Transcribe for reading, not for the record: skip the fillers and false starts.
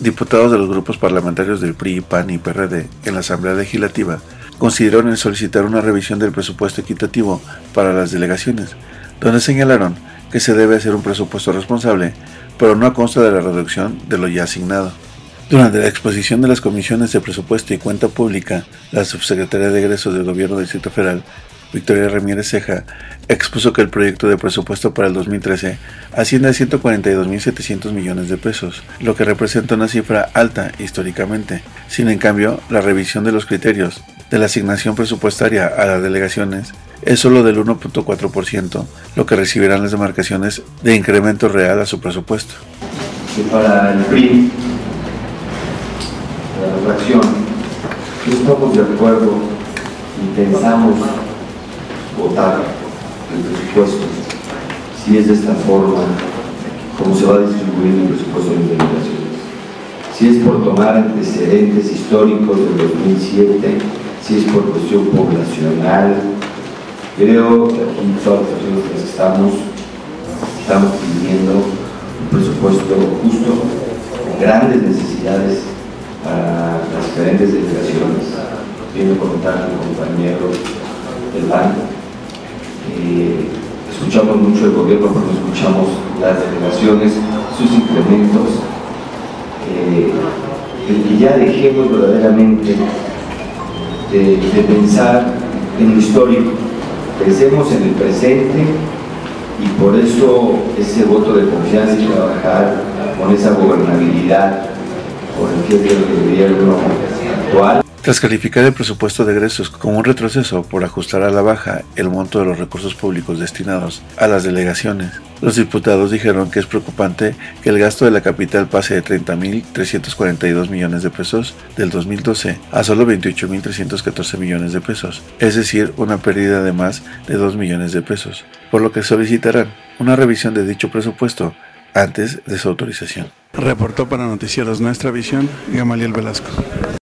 diputados de los grupos parlamentarios del PRI, PAN y PRD en la Asamblea Legislativa consideraron en solicitar una revisión del presupuesto equitativo para las delegaciones, donde señalaron que se debe hacer un presupuesto responsable, pero no a costa de la reducción de lo ya asignado. Durante la exposición de las comisiones de presupuesto y cuenta pública, la subsecretaria de egresos del Gobierno del Distrito Federal, Victoria Ramírez Ceja, expuso que el proyecto de presupuesto para el 2013 asciende a 142.700 millones de pesos, lo que representa una cifra alta históricamente. Sin en cambio, la revisión de los criterios de la asignación presupuestaria a las delegaciones es solo del 1.4%, lo que recibirán las demarcaciones de incremento real a su presupuesto. Y para el PRI, la fracción, no estamos de acuerdo y pensamos votar el presupuesto si es de esta forma como se va a distribuir el presupuesto de las delegaciones. Si es por tomar antecedentes históricos del 2007, si es por cuestión poblacional, creo que aquí todas las personas que estamos pidiendo un presupuesto justo, con grandes necesidades para las diferentes delegaciones. Viendo contar con compañeros del banco. Escuchamos mucho el gobierno, pero no escuchamos las delegaciones, sus incrementos. Que ya dejemos verdaderamente de pensar en lo histórico, pensemos en el presente, y por eso ese voto de confianza y trabajar con esa gobernabilidad por el jefe del gobierno actual. Tras calificar el presupuesto de egresos como un retroceso por ajustar a la baja el monto de los recursos públicos destinados a las delegaciones, los diputados dijeron que es preocupante que el gasto de la capital pase de 30.342 millones de pesos del 2012 a solo 28.314 millones de pesos, es decir, una pérdida de más de 2 millones de pesos, por lo que solicitarán una revisión de dicho presupuesto antes de su autorización. Reportó para Noticieros Nuestra Visión, Gamaliel Velasco.